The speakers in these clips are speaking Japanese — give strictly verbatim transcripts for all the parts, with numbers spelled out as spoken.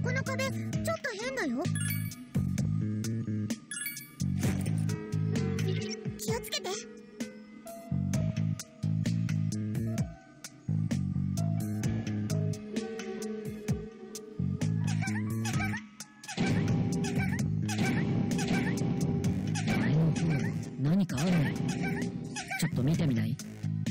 そこの壁ちょっと変だよ。気をつけて。 何かあるね。ちょっと見てみない？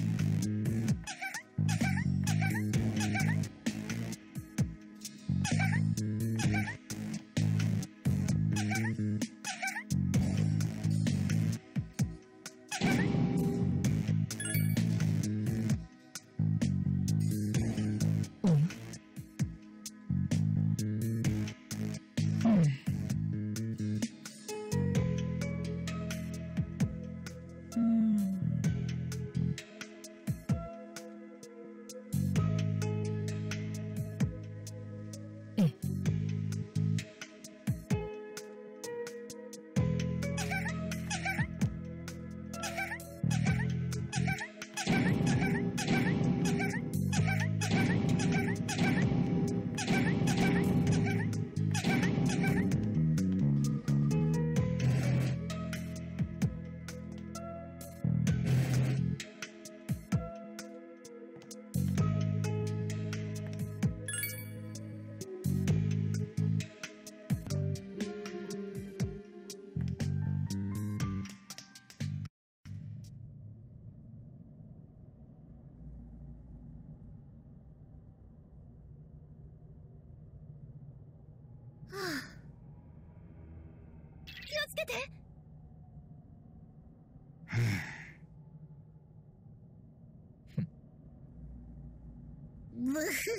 ブフフ。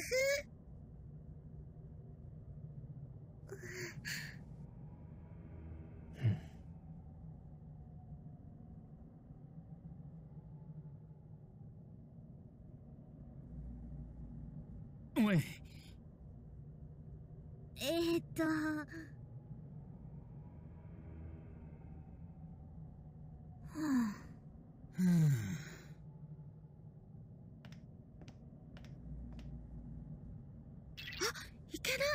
おい。 えーっと。はあ。いけない。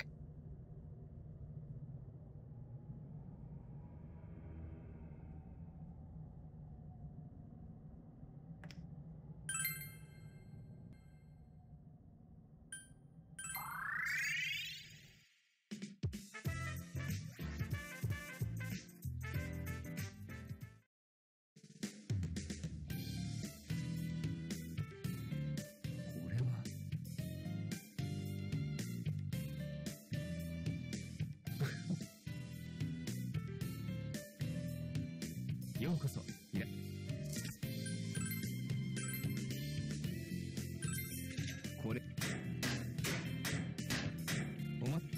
これはようこそ。いらこれおま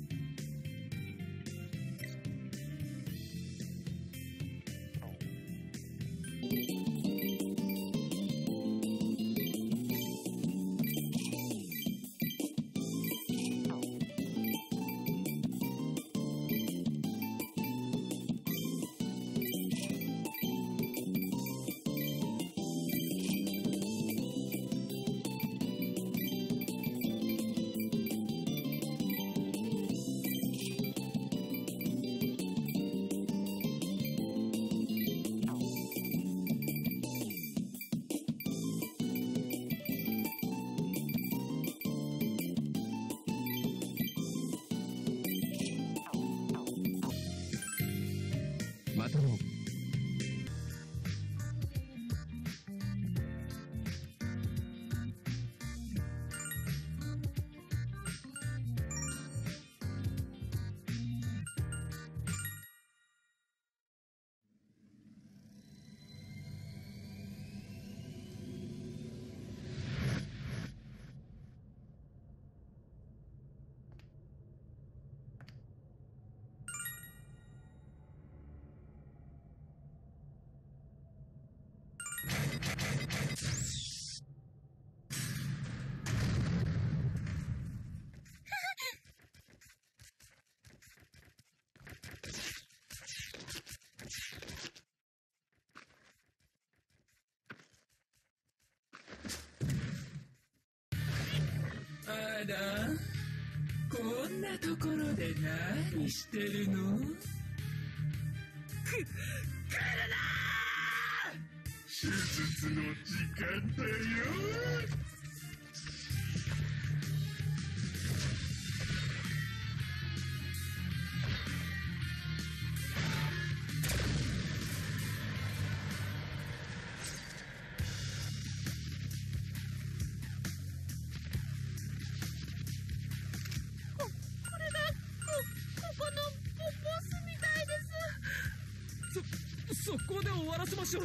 またのあだこんなところで何してるの？く、来るな！手術の時間だよ。 速攻で終わらせましょう。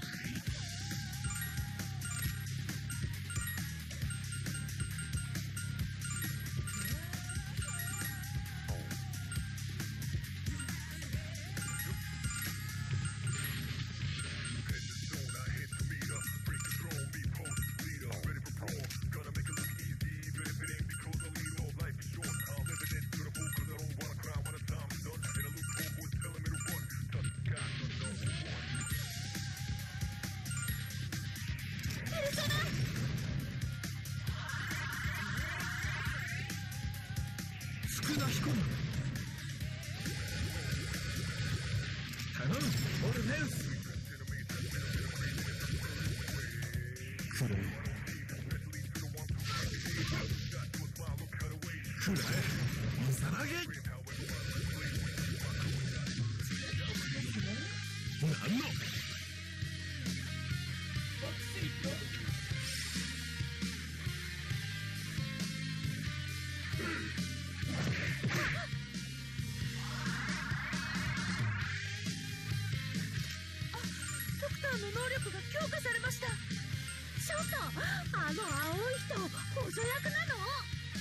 あの青い人、補助役なの？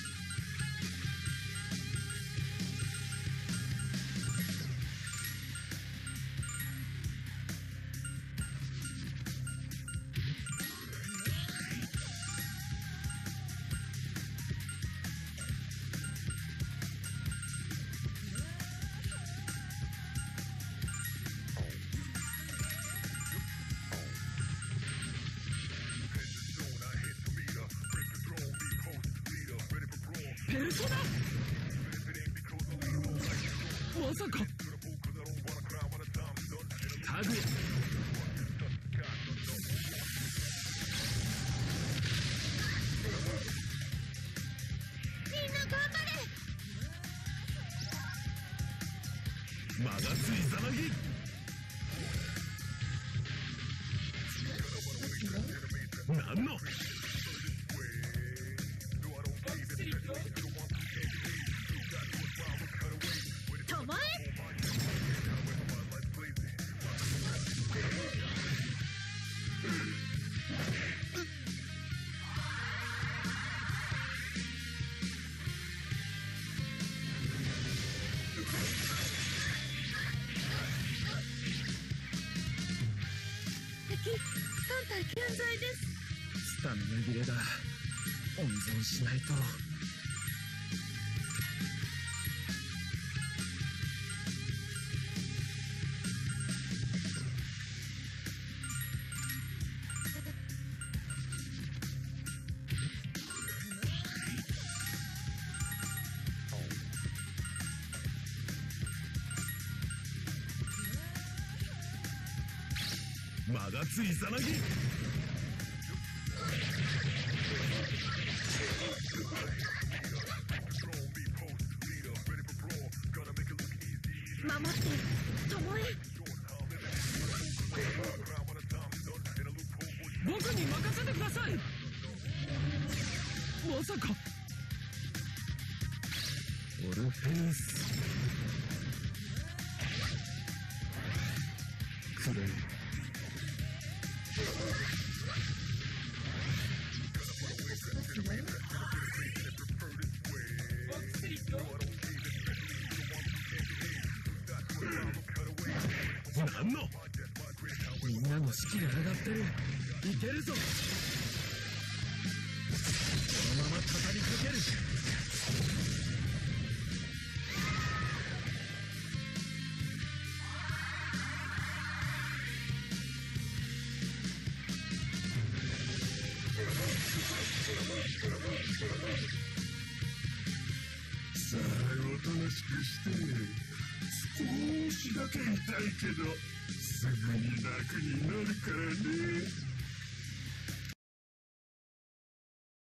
まさかタグみんな頑張れ。 間がついざなぎなんの健在です。 スタミナ切れだ。温存しないと。間がついざなぎ守ってともえ。 僕に任せてください。まさかオルフェウス来る。なんのみんなの士気が上がってる。いけるぞ。このまま語りかける。 しくして少しだけ痛いけどすぐに楽になるからね。